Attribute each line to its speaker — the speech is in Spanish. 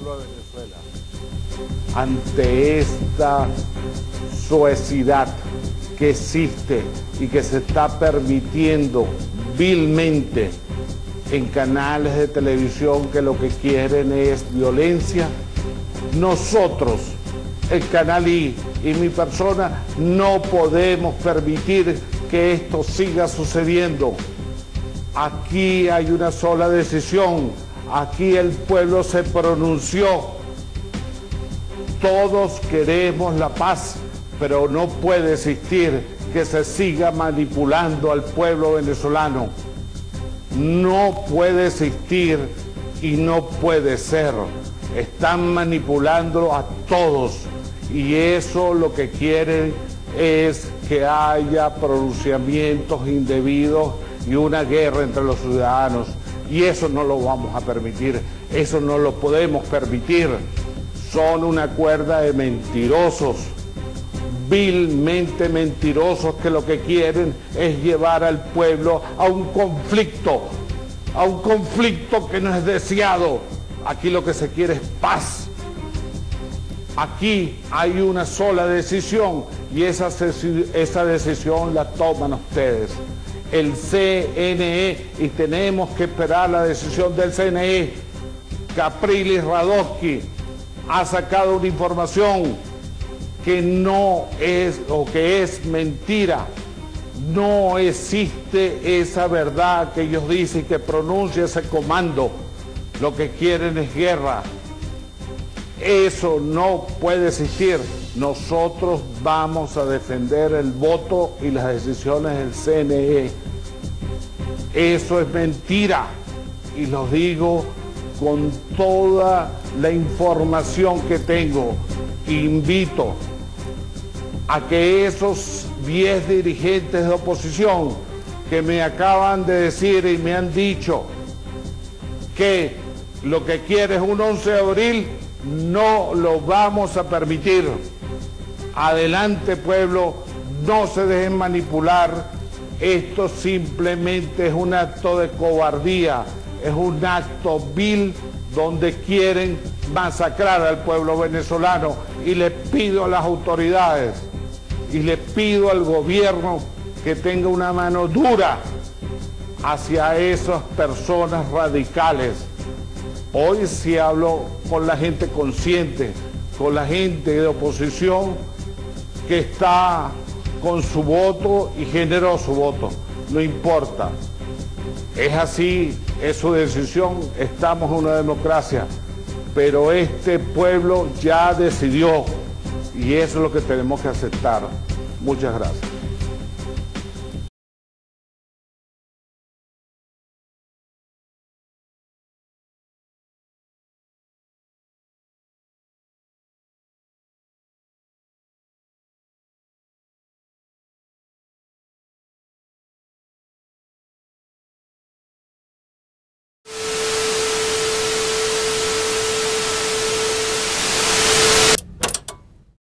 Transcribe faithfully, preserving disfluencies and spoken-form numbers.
Speaker 1: pueblo de Venezuela ante esta suecidad que existe y que se está permitiendo vilmente en canales de televisión que lo que quieren es violencia. Nosotros, el Canal I y mi persona, no podemos permitir que esto siga sucediendo. Aquí hay una sola decisión, aquí el pueblo se pronunció. Todos queremos la paz, pero no puede existir que se siga manipulando al pueblo venezolano. No puede existir y no puede ser. Están manipulando a todos y eso lo que quieren es que haya pronunciamientos indebidos y una guerra entre los ciudadanos. Y eso no lo vamos a permitir, eso no lo podemos permitir. Son una cuerda de mentirosos, vilmente mentirosos, que lo que quieren es llevar al pueblo a un conflicto, a un conflicto que no es deseado. Aquí lo que se quiere es paz. Aquí hay una sola decisión y esa, esa decisión la toman ustedes, el C N E, y tenemos que esperar la decisión del C N E. Capriles Radosky ha sacado una información que no es, o que es mentira. No existe esa verdad que ellos dicen, que pronuncia ese comando. Lo que quieren es guerra. Eso no puede existir. Nosotros vamos a defender el voto y las decisiones del C N E. Eso es mentira. Y lo digo con toda la información que tengo. Invito a que esos diez dirigentes de oposición que me acaban de decir y me han dicho que lo que quiere es un once de abril, no lo vamos a permitir. Adelante, pueblo, no se dejen manipular. Esto simplemente es un acto de cobardía, es un acto vil donde quieren masacrar al pueblo venezolano. Y le pido a las autoridades y le pido al gobierno que tenga una mano dura hacia esas personas radicales. Hoy sí hablo con la gente consciente, con la gente de oposición que está con su voto y generó su voto. No importa. Es así, es su decisión, estamos en una democracia, pero este pueblo ya decidió y eso es lo que tenemos que aceptar. Muchas gracias.